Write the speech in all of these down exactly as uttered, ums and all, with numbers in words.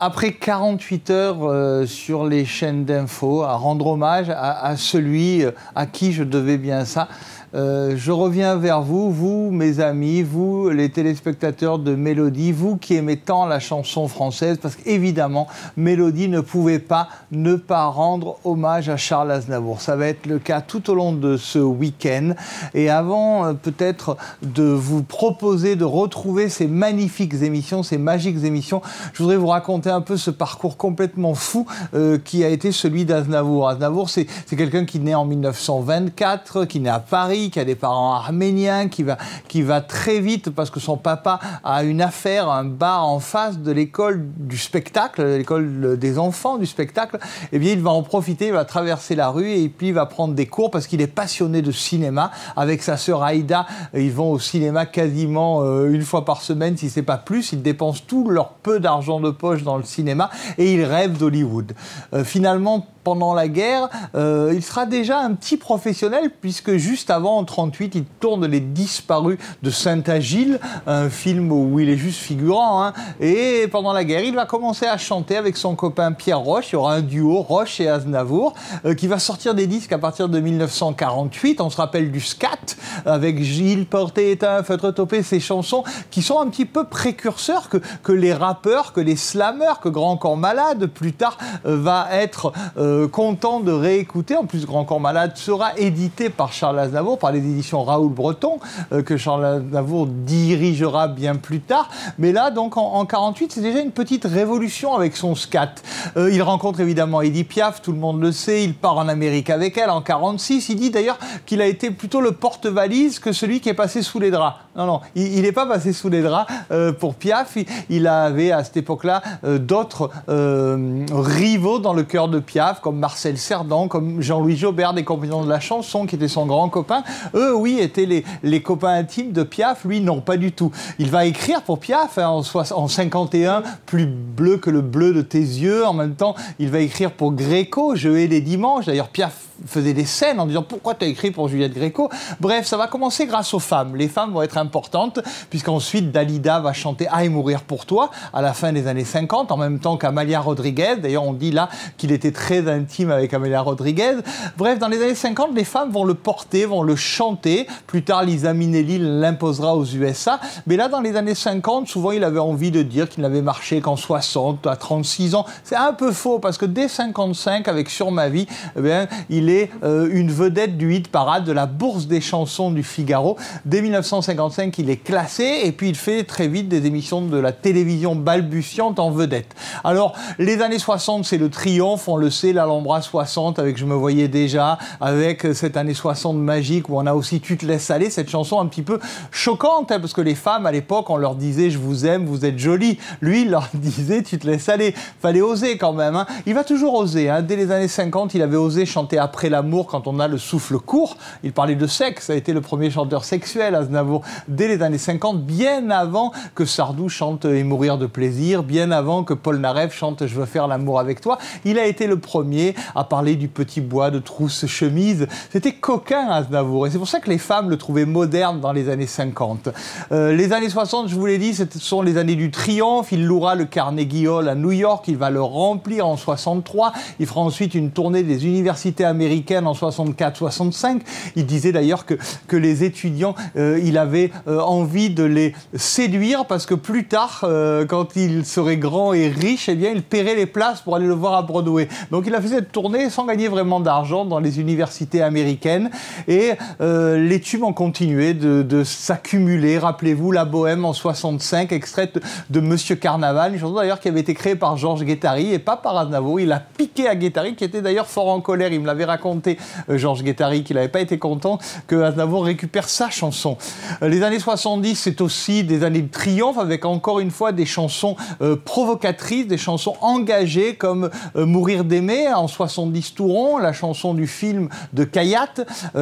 Après quarante-huit heures euh, sur les chaînes d'infos, à rendre hommage à, à celui à qui je devais bien ça, euh, je reviens vers vous, vous mes amis, vous les téléspectateurs de Mélodie, vous qui aimez tant la chanson française, parce qu'évidemment, Mélodie ne pouvait pas ne pas rendre hommage à Charles Aznavour. Ça va être le cas tout au long de ce week-end. Et avant euh, peut-être de vous proposer de retrouver ces magnifiques émissions, ces magiques émissions, je voudrais vous raconter un peu ce parcours complètement fou euh, qui a été celui d'Aznavour. Aznavour, c'est quelqu'un qui naît en mille neuf cent vingt-quatre, qui naît à Paris, qui a des parents arméniens, qui va, qui va très vite parce que son papa a une affaire, un bar en face de l'école du spectacle, l'école des enfants du spectacle. Eh bien, il va en profiter, il va traverser la rue et puis il va prendre des cours parce qu'il est passionné de cinéma. Avec sa sœur Aïda, ils vont au cinéma quasiment euh, une fois par semaine, si c'est pas plus. Ils dépensent tout leur peu d'argent de poche dans le cinéma et ils rêvent d'Hollywood. Euh, finalement, pendant la guerre, euh, il sera déjà un petit professionnel puisque juste avant, en trente-huit, il tourne Les Disparus de Saint-Agile, un film où il est juste figurant. Hein, et pendant la guerre, il va commencer à chanter avec son copain Pierre Roche. Il y aura un duo, Roche et Aznavour, euh, qui va sortir des disques à partir de mille neuf cent quarante-huit. On se rappelle du scat, avec Gilles portait un feutre topé, ces chansons qui sont un petit peu précurseurs que, que les rappeurs, que les slammers, que Grand Corps Malade, plus tard, euh, va être... Euh, content de réécouter. En plus, Grand Corps Malade sera édité par Charles Aznavour, par les éditions Raoul Breton, euh, que Charles Aznavour dirigera bien plus tard. Mais là, donc, en, en quarante-huit, c'est déjà une petite révolution avec son scat. Euh, il rencontre évidemment Edith Piaf, tout le monde le sait, il part en Amérique avec elle en quarante-six. Il dit d'ailleurs qu'il a été plutôt le porte-valise que celui qui est passé sous les draps. Non, non, il n'est pas passé sous les draps euh, pour Piaf. Il, il avait à cette époque-là euh, d'autres euh, rivaux dans le cœur de Piaf, comme Marcel Cerdan, comme Jean-Louis Jobert, des compagnons de la chanson, qui était son grand copain. Eux, oui, étaient les, les copains intimes de Piaf. Lui, non, pas du tout. Il va écrire pour Piaf hein, en, en cinquante et un, Plus bleu que le bleu de tes yeux. En même temps, il va écrire pour Gréco, Je hais les dimanches. D'ailleurs, Piaf faisait des scènes en disant « Pourquoi tu as écrit pour Juliette Gréco ?» Bref, ça va commencer grâce aux femmes. Les femmes vont être importantes, puisqu'ensuite, Dalida va chanter « Aïe, mourir pour toi » à la fin des années cinquante, en même temps qu'Amalia Rodriguez. D'ailleurs, on dit là qu'il était très intime avec Amalia Rodriguez. Bref, dans les années cinquante, les femmes vont le porter, vont le chanter. Plus tard, Liza Minnelli l'imposera aux U S A. Mais là, dans les années cinquante, souvent, il avait envie de dire qu'il n'avait marché qu'en soixante, à trente-six ans. C'est un peu faux, parce que dès cinquante-cinq, avec Sur ma vie, eh bien, il est euh, une vedette du hit parade de la Bourse des chansons du Figaro. Dès mille neuf cent cinquante-cinq, il est classé, et puis il fait très vite des émissions de la télévision balbutiante en vedette. Alors, les années soixante, c'est le triomphe, on le sait, l'Alhambra soixante, avec Je me voyais déjà, avec cette année soixante magique où on a aussi Tu te laisses aller, cette chanson un petit peu choquante, hein, parce que les femmes, à l'époque, on leur disait « Je vous aime, vous êtes jolie ». Lui, il leur disait « Tu te laisses aller ». Fallait oser quand même. Hein. Il va toujours oser. Hein. Dès les années cinquante, il avait osé chanter Après l'amour quand on a le souffle court. Il parlait de sexe, ça a été le premier chanteur sexuel, Aznavour, dès les années cinquante, bien avant que Sardou chante Et mourir de plaisir, bien avant que Paul Naref chante Je veux faire l'amour avec toi. Il a été le premier à parler du petit bois de trousse chemise. C'était coquin, Aznavour, et c'est pour ça que les femmes le trouvaient moderne dans les années cinquante. Euh, les années soixante, je vous l'ai dit, ce sont les années du triomphe. Il louera le Carnegie Hall à New York, il va le remplir en soixante-trois. Il fera ensuite une tournée des universités américaines en soixante-quatre soixante-cinq. Il disait d'ailleurs que, que les étudiants, euh, il avait euh, envie de les séduire parce que plus tard, euh, quand il serait grand et riche, eh bien, il paierait les places pour aller le voir à Broadway. Donc il a fait cette tournée sans gagner vraiment d'argent dans les universités américaines. Et euh, les tubes ont continué de, de s'accumuler. Rappelez-vous, La Bohème en soixante-cinq, extraite de, de Monsieur Carnaval, une chanson d'ailleurs qui avait été créée par Georges Guettari et pas par Aznavour. Il a piqué à Guettari, qui était d'ailleurs fort en colère. Il me l'avait raconté, euh, Georges Guettari, qu'il n'avait pas été content que Aznavour récupère sa chanson. Euh, les années soixante-dix, c'est aussi des années de triomphe, avec encore une fois des chansons euh, provocatrices, des chansons engagées, comme euh, Mourir d'aimer en soixante-dix Touron, la chanson du film de Kayat, euh, d'après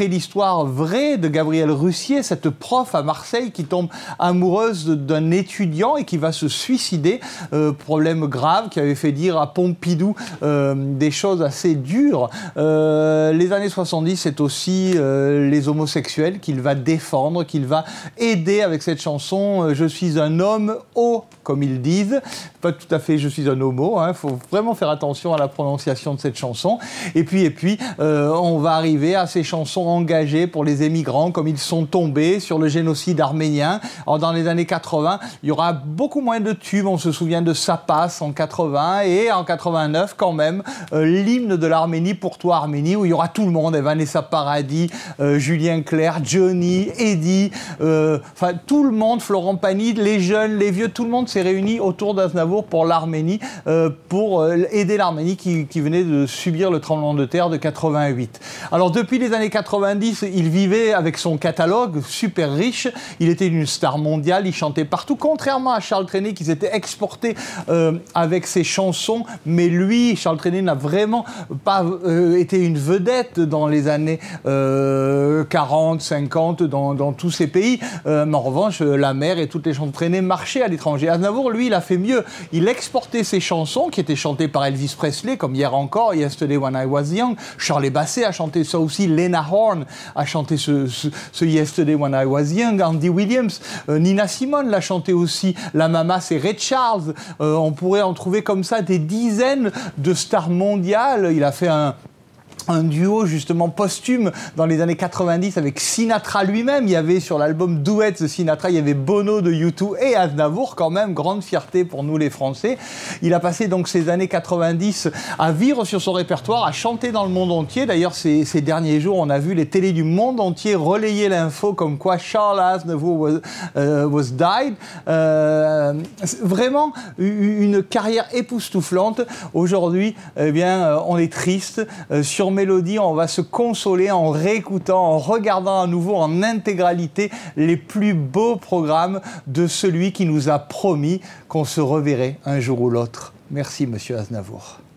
l'histoire vraie de Gabrielle Russier, cette prof à Marseille qui tombe amoureuse d'un étudiant et qui va se suicider. Euh, problème grave qui avait fait dire à Pompidou euh, des choses assez dures. Euh, les années soixante-dix, c'est aussi euh, les homosexuels qu'il va défendre, qu'il va aider avec cette chanson euh, « Je suis un homme haut », comme ils disent. Pas tout à fait « Je suis un homo », il hein, faut vraiment faire attention à la prononciation de cette chanson. Et puis, et puis euh, on va arriver à ces chansons engagées pour les émigrants, comme ils sont tombés sur le génocide arménien. Alors, dans les années quatre-vingt, il y aura beaucoup moins de tubes. On se souvient de Ça passe en quatre-vingt et en quatre-vingt-neuf, quand même, euh, l'hymne de l'Arménie, Pour toi Arménie, où il y aura tout le monde, Vanessa Paradis, euh, Julien Clerc, Johnny, Eddie, euh, enfin tout le monde, Florent Pagny, les jeunes, les vieux, tout le monde s'est réuni autour d'Aznavour pour l'Arménie, euh, pour euh, aider l'Arménie qui, qui venait de subir le tremblement de terre de quatre-vingt-huit. Alors depuis les années quatre-vingt-dix, il vivait avec son catalogue super riche, il était une star mondiale, il chantait partout, contrairement à Charles Trenet qui s'était exporté euh, avec ses chansons, mais lui, Charles Trenet, n'a vraiment pas euh, été une vedette dans les années euh, quarante, cinquante dans, dans tous ces pays. Euh, mais en revanche, La Mer et toutes les chansons de Trenet marchaient à l'étranger. Aznavour, lui, il a fait mieux. Il exportait ses chansons qui étaient chantées par Elvis Presley, comme Hier encore, Yesterday When I Was Young. Charles Basset a chanté ça aussi. Lena Horne a chanté ce, ce, ce Yesterday When I Was Young. Andy Williams, euh, Nina Simone l'a chanté aussi. La Mama, c'est Ray Charles. Euh, on pourrait en trouver comme ça des dizaines de stars mondiales. Il a fait un... un duo justement posthume dans les années quatre-vingt-dix avec Sinatra lui-même. Il y avait sur l'album Duets de Sinatra, il y avait Bono de U deux et Aznavour, quand même, grande fierté pour nous les Français. Il a passé donc ces années quatre-vingt-dix à vivre sur son répertoire, à chanter dans le monde entier. D'ailleurs, ces, ces derniers jours, on a vu les télés du monde entier relayer l'info comme quoi Charles Aznavour was, uh, was died. Euh, vraiment une carrière époustouflante. Aujourd'hui, eh bien, on est triste. Euh, sur Mélodie, on va se consoler en réécoutant, en regardant à nouveau en intégralité les plus beaux programmes de celui qui nous a promis qu'on se reverrait un jour ou l'autre. Merci, monsieur Aznavour.